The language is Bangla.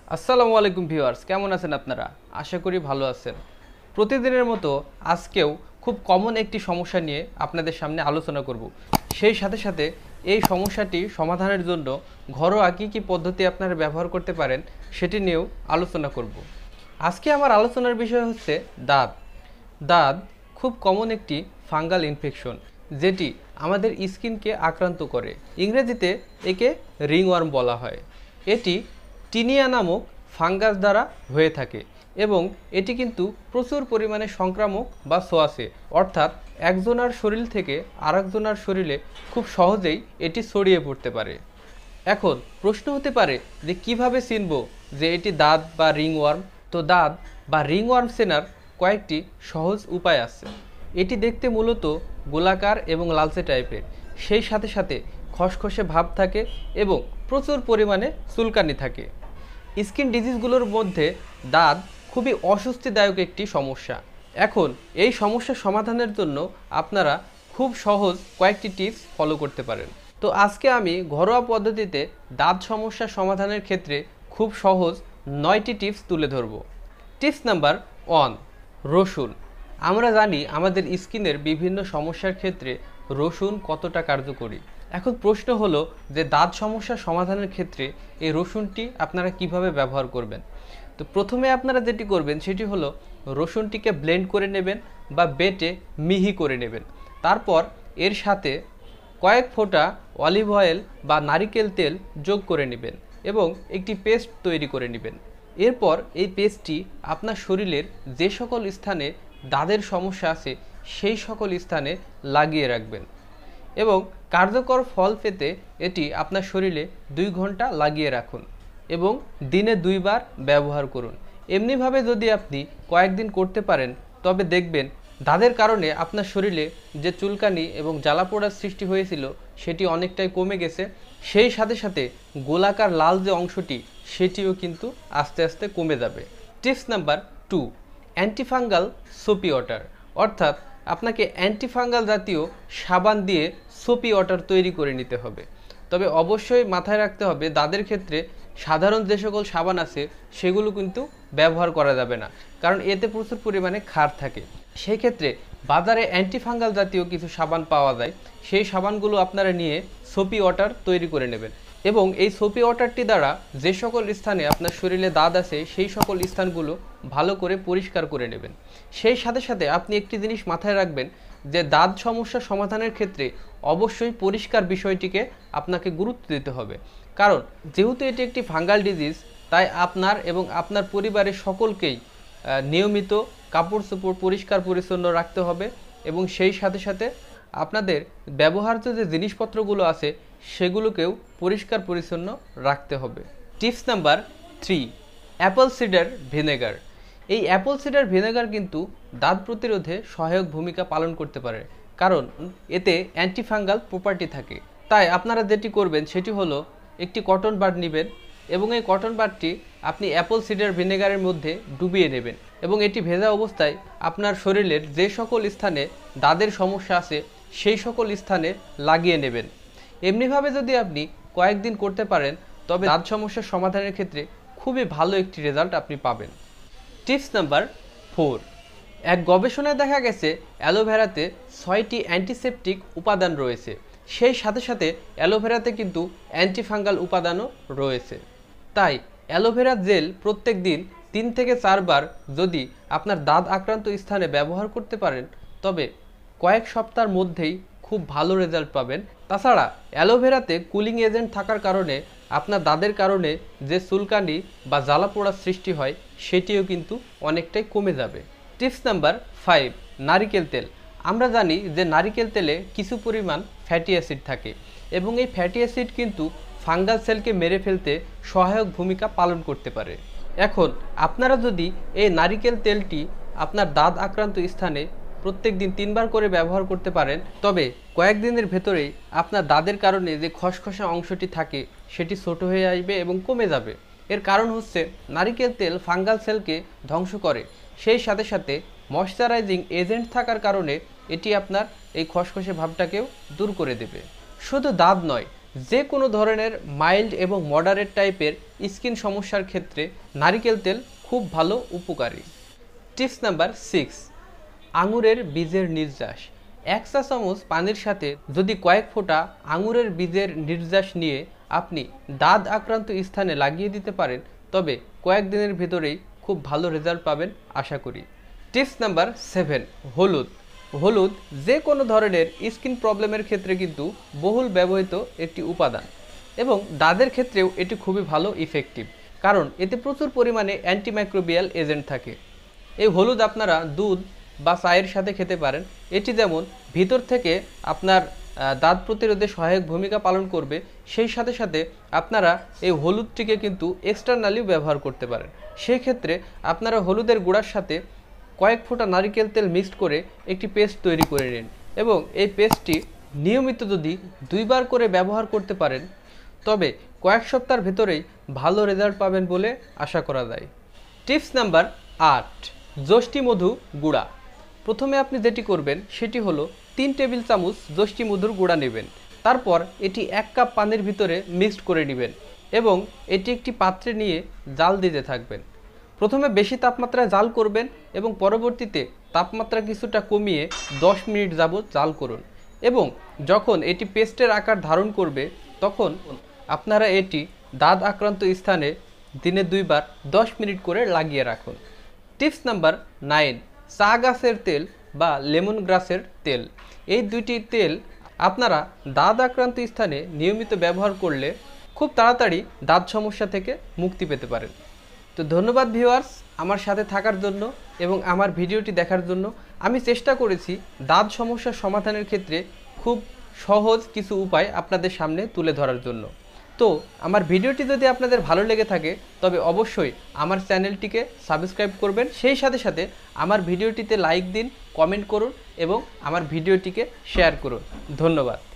আসসালামু আলাইকুম ভিউয়ার্স, কেমন আছেন আপনারা? আশা করি ভালো আছেন। প্রতিদিনের মতো আজকেও খুব কমন একটি সমস্যা নিয়ে আপনাদের সামনে আলোচনা করব। সেই সাথে সাথে এই সমস্যাটি সমাধানের জন্য ঘরোয়া কী পদ্ধতি আপনারা ব্যবহার করতে পারেন সেটি নিয়েও আলোচনা করব। আজকে আমার আলোচনার বিষয় হচ্ছে দাঁত। দাঁত খুব কমন একটি ফাঙ্গাল ইনফেকশন, যেটি আমাদের স্কিনকে আক্রান্ত করে। ইংরেজিতে একে রিংওয়ার্ম বলা হয়। এটি টিনিয়া নামক ফাঙ্গাস দ্বারা হয়ে থাকে এবং এটি কিন্তু প্রচুর পরিমাণে সংক্রামক বা ছোঁয়াচে, অর্থাৎ একজনের শরীর থেকে আরেকজনের শরীরে খুব সহজেই এটি ছড়িয়ে পড়তে পারে। এখন প্রশ্ন হতে পারে যে কিভাবে চিনব যে এটি দাঁত বা রিংওয়ার্ম। তো দাঁত বা রিংওয়ার্ম চেনার কয়েকটি সহজ উপায় আছে। এটি দেখতে মূলত গোলাকার এবং লালচে টাইপের, সেই সাথে সাথে খসখসে ভাব থাকে এবং প্রচুর পরিমাণে চুলকানি থাকে। স্কিন ডিজিজগুলোর মধ্যে দাঁত খুবই অস্বস্তিদায়ক একটি সমস্যা। এখন এই সমস্যার সমাধানের জন্য আপনারা খুব সহজ কয়েকটি টিপস ফলো করতে পারেন। তো আজকে আমি ঘরোয়া পদ্ধতিতে দাঁত সমস্যার সমাধানের ক্ষেত্রে খুব সহজ 9টি টিপস তুলে ধরব। টিপস নাম্বার 1, রসুন। আমরা জানি আমাদের স্কিনের বিভিন্ন সমস্যার ক্ষেত্রে রসুন কতটা কার্যকরী। এখন প্রশ্ন হলো যে দাঁত সমস্যার সমাধানের ক্ষেত্রে এই রসুনটি আপনারা কিভাবে ব্যবহার করবেন। তো প্রথমে আপনারা যেটি করবেন সেটি হলো রসুনটিকে ব্লেন্ড করে নেবেন বা বেটে মিহি করে নেবেন। তারপর এর সাথে কয়েক ফোঁটা অলিভ অয়েল বা নারিকেল তেল যোগ করে নেবেন এবং একটি পেস্ট তৈরি করে নেবেন। এরপর এই পেস্টটি আপনার শরীরের যে সকল স্থানে দাঁতের সমস্যা আছে সেই সকল স্থানে লাগিয়ে রাখবেন এবং কার্যকর ফল পেতে এটি আপনার শরীরে 2 ঘন্টা লাগিয়ে রাখুন এবং দিনে 2 বার ব্যবহার করুন। এমনিভাবে যদি আপনি কয়েকদিন করতে পারেন তবে দেখবেন দাঁতের কারণে আপনার শরীরে যে চুলকানি এবং জ্বালাপোড়ার সৃষ্টি হয়েছিল সেটি অনেকটাই কমে গেছে। সেই সাথে সাথে গোলাকার লাল যে অংশটি সেটিও কিন্তু আস্তে আস্তে কমে যাবে। Tips number 2, antifungal soapy water. অর্থাৎ আপনাকে অ্যান্টিফাঙ্গাল জাতীয় সাবান দিয়ে সোপি ওয়াটার তৈরি করে নিতে হবে। তবে অবশ্যই মাথায় রাখতে হবে দাঁতের ক্ষেত্রে সাধারণ যে সকল সাবান আছে সেগুলো কিন্তু ব্যবহার করা যাবে না, কারণ এতে প্রচুর পরিমাণে ক্ষার থাকে। সেই ক্ষেত্রে বাজারে অ্যান্টিফাঙ্গাল জাতীয় কিছু সাবান পাওয়া যায়, সেই সাবানগুলো আপনারা নিয়ে সোপি ওয়াটার তৈরি করে নেবেন এবং এই সোপি ওয়াটারটি দ্বারা যে সকল স্থানে আপনার শরীরে দাঁত আছে সেই সকল স্থানগুলো ভালো করে পরিষ্কার করে নেবেন। সেই সাথে সাথে আপনি একটি জিনিস মাথায় রাখবেন যে দাঁত সমস্যা সমাধানের ক্ষেত্রে অবশ্যই পরিষ্কার বিষয়টিকে আপনাকে গুরুত্ব দিতে হবে, কারণ যেহেতু এটি একটি ফাঙ্গাল ডিজিজ তাই আপনার এবং আপনার পরিবারের সকলকেই নিয়মিত কাপড় চোপড় পরিষ্কার পরিচ্ছন্ন রাখতে হবে এবং সেই সাথে সাথে আপনাদের ব্যবহার্য যে জিনিসপত্রগুলো আছে সেগুলোকেও পরিষ্কার পরিচ্ছন্ন রাখতে হবে। Tips number 3, apple cider vinegar. এই অ্যাপল সিডার ভিনেগার কিন্তু দাঁত প্রতিরোধে সহায়ক ভূমিকা পালন করতে পারে, কারণ এতে অ্যান্টিফাঙ্গাল প্রপার্টি থাকে। তাই আপনারা যেটি করবেন সেটি হলো একটি কটন বাড নেবেন এবং এই কটন বাডটি আপনি অ্যাপল সিডার ভিনেগারের মধ্যে ডুবিয়ে নেবেন এবং এটি ভেজা অবস্থায় আপনার শরীরের যে সকল স্থানে দাঁতের সমস্যা আছে সেই সকল স্থানে লাগিয়ে নেবেন। এমনিভাবে যদি আপনি কয়েকদিন করতে পারেন তবে দাঁত সমস্যার সমাধানের ক্ষেত্রে খুবই ভালো একটি রেজাল্ট আপনি পাবেন। টিপস নাম্বার 4, এক গবেষণায় দেখা গেছে অ্যালোভেরাতে 6টি অ্যান্টিসেপটিক উপাদান রয়েছে, সেই সাথে সাথে অ্যালোভেরাতে কিন্তু অ্যান্টিফাঙ্গাল উপাদানও রয়েছে। তাই অ্যালোভেরা জেল প্রত্যেক দিন 3 থেকে 4 বার যদি আপনার দাঁত আক্রান্ত স্থানে ব্যবহার করতে পারেন তবে কয়েক সপ্তাহের মধ্যেই খুব ভালো রেজাল্ট পাবেন। তাছাড়া অ্যালোভেরাতে কুলিং এজেন্ট থাকার কারণে আপনার দাঁতের কারণে যে চুলকানি বা জ্বালাপোড়ার সৃষ্টি হয় সেটিও কিন্তু অনেকটাই কমে যাবে। টিপস নাম্বার 5, নারিকেল তেল। আমরা জানি যে নারিকেল তেলে কিছু পরিমাণ ফ্যাটি অ্যাসিড থাকে এবং এই ফ্যাটি অ্যাসিড কিন্তু ফাঙ্গাল সেলকে মেরে ফেলতে সহায়ক ভূমিকা পালন করতে পারে। এখন আপনারা যদি এই নারিকেল তেলটি আপনার দাঁত আক্রান্ত স্থানে প্রত্যেক দিন 3 বার করে ব্যবহার করতে পারেন তবে কয়েকদিনের ভেতরেই আপনার দাঁতের কারণে যে খসখসে অংশটি থাকে সেটি ছোট হয়ে আসবে এবং কমে যাবে। এর কারণ হচ্ছে নারিকেল তেল ফাঙ্গাল সেলকে ধ্বংস করে, সেই সাথে সাথে ময়শ্চারাইজিং এজেন্ট থাকার কারণে এটি আপনার এই খসখসে ভাবটাকেও দূর করে দেবে। শুধু দাঁত নয়, যে কোনো ধরনের মাইল্ড এবং মডারেট টাইপের স্কিন সমস্যার ক্ষেত্রে নারিকেল তেল খুব ভালো উপকারী। টিপস নাম্বার 6, আঙুরের বীজের নির্যাস। 1 চা চামচ পানির সাথে যদি কয়েক ফোঁটা আঙুরের বীজের নির্যাস নিয়ে আপনি দাঁত আক্রান্ত স্থানে লাগিয়ে দিতে পারেন, তবে কয়েকদিনের ভিতরেই খুব ভালো রেজাল্ট পাবেন আশা করি। টিপস নাম্বার 7, হলুদ। হলুদ যে কোনো ধরনের স্কিন প্রবলেমের ক্ষেত্রে কিন্তু বহুল ব্যবহৃত একটি উপাদান এবং দাঁতের ক্ষেত্রেও এটি খুবই ভালো ইফেক্টিভ, কারণ এতে প্রচুর পরিমাণে অ্যান্টিমাইক্রোবিয়াল এজেন্ট থাকে। এই হলুদ আপনারা দুধ বা চায়ের সাথে খেতে পারেন। এটি যেমন ভিতর থেকে আপনার দাঁত প্রতিরোধে সহায়ক ভূমিকা পালন করবে, সেই সাথে সাথে আপনারা এই হলুদটিকে কিন্তু এক্সটার্নালিও ব্যবহার করতে পারেন। সেই ক্ষেত্রে আপনারা হলুদের গুঁড়ার সাথে কয়েক ফোঁটা নারকেল তেল মিক্সড করে একটি পেস্ট তৈরি করে নিন এবং এই পেস্টটি নিয়মিত যদি 2 বার করে ব্যবহার করতে পারেন, তবে কয়েক সপ্তাহের ভেতরেই ভালো রেজাল্ট পাবেন বলে আশা করা যায়। টিপস নাম্বার 8, যষ্টি মধু গুঁড়া। প্রথমে আপনি যেটি করবেন সেটি হলো 3 টেবিল চামচ যষ্টি মধুর গুঁড়া নেবেন। তারপর এটি 1 কাপ পানির ভিতরে মিক্সড করে নেবেন এবং এটি একটি পাত্রে নিয়ে জাল দিতে থাকবেন। প্রথমে বেশি তাপমাত্রায় জাল করবেন এবং পরবর্তীতে তাপমাত্রা কিছুটা কমিয়ে 10 মিনিট যাবত জাল করুন এবং যখন এটি পেস্টের আকার ধারণ করবে তখন আপনারা এটি দাঁত আক্রান্ত স্থানে দিনে 2 বার 10 মিনিট করে লাগিয়ে রাখুন। টিপস নাম্বার 9, চা গাছের তেল বা লেমন গ্রাসের তেল। এই দুইটি তেল আপনারা দাঁত আক্রান্ত স্থানে নিয়মিত ব্যবহার করলে খুব তাড়াতাড়ি দাঁত সমস্যা থেকে মুক্তি পেতে পারেন। তো ধন্যবাদ ভিউয়ার্স আমার সাথে থাকার জন্য এবং আমার ভিডিওটি দেখার জন্য। আমি চেষ্টা করেছি দাঁত সমস্যার সমাধানের ক্ষেত্রে খুব সহজ কিছু উপায় আপনাদের সামনে তুলে ধরার জন্য। তো আমার ভিডিওটি যদি আপনাদের ভালো লেগে থাকে তবে অবশ্যই আমার চ্যানেলটিকে সাবস্ক্রাইব করবেন, সেই সাথে সাথে আমার ভিডিওটিতে লাইক দিন, কমেন্ট করুন এবং আমার ভিডিওটিকে শেয়ার করুন। ধন্যবাদ।